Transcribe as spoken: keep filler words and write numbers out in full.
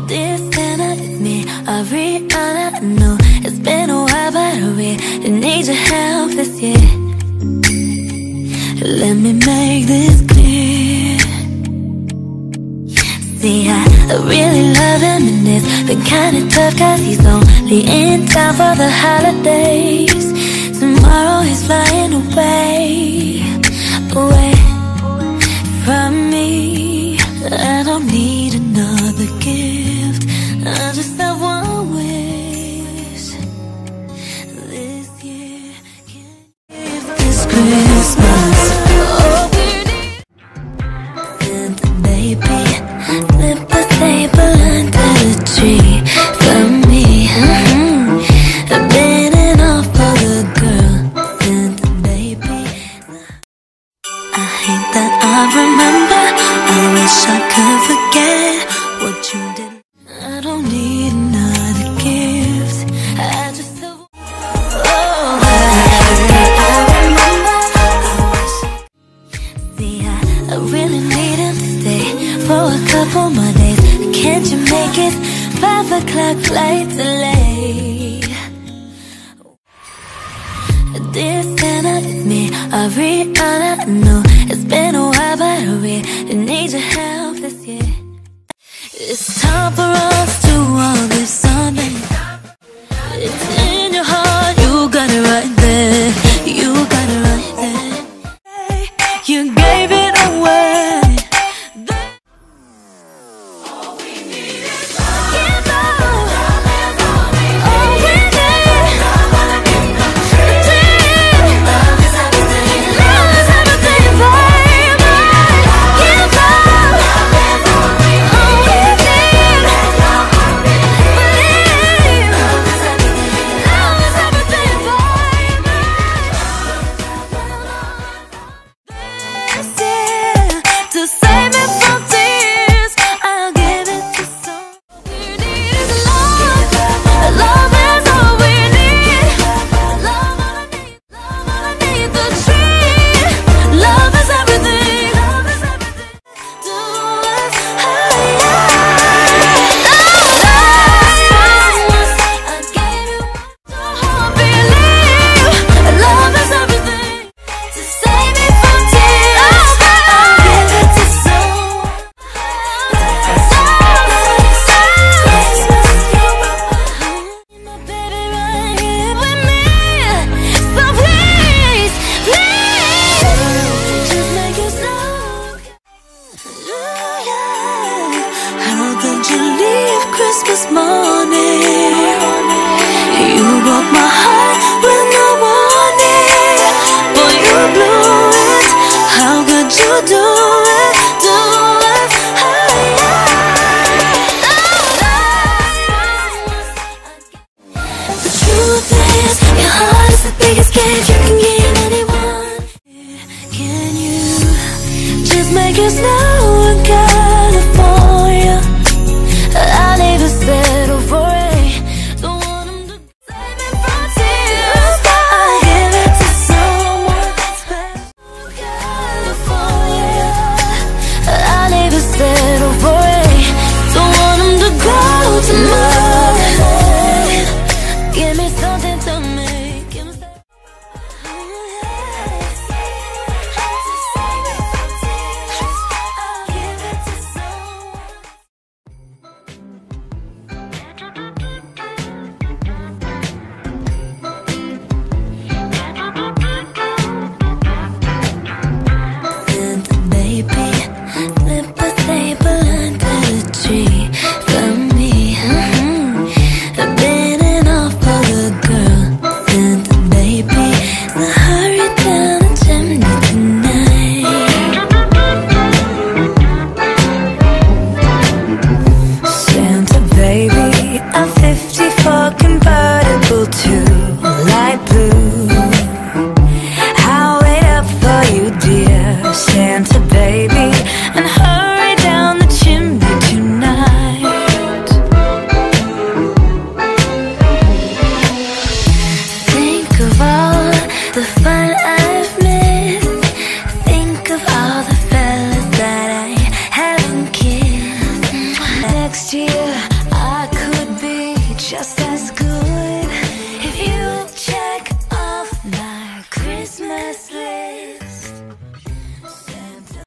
Dear Santa, it's me, Ariana. I know it's been a while, but I really need your help this year. Let me make this clear. See, I really love him, and it's been kinda tough, cause he's only in town for the holidays. Tomorrow he's flying away, away from me. I don't need another gift, I just have one wish. This year can give this Christmas. Oh, Santa baby, slip a staple under the tree for me. Mm-hmm. I've been in off for the girl, Santa baby. I hate that I remember, I wish I could forget what you did. I don't need another gift, I just have. Oh, I remember, I wish. See, I, I really need him to stay for a couple more days. Can't you make it five o'clock flight delay? Dear Santa, it's me, Ariana. I know it's been a while, but I really need your help this year. It's time for us to all give something. It's in your heart, you got it right there. You got it right there. You gave it away. All we need is love. Give love. All we need. Love is everything. Love is everything, baby. Give love. All we need. Believe. Love is everything. Love is everything, baby. This year, to save me from tears, I'll give it to some. All we need is love. Love is all we need. Love all I need. Love all I need. The tree. Love is everything. Love is everything. Do us higher. I gave you my heart. Believe. Love is everything. To save me from tears, I'll give it to someone. My baby right here with me, so please, please, just make it stop. How could you leave Christmas morning? You broke my heart with no warning, boy, you blew it. How could you do it? Do it higher. The truth is, your heart is the biggest gift you can give anyone. Can you just make it snow in California? I'll even settle for it. Don't want 'em to save me from tears. I'll give it to someone special. California, I'll even settle for it. Don't want 'em to go to mine. Give me something to make him stay. I'll give it to someone. Santa baby, slip a staple under the tree for me. Mm-hmm. I've been in off for the girl, Santa baby. So hurry down the chimney tonight. Santa baby, a fifty-four convertible to light blue. I'll wait up for you, dear Santa baby, and hurry down the chimney tonight. Think of all the fun I've missed. Think of all the fellas that I haven't kissed. Next year just as good.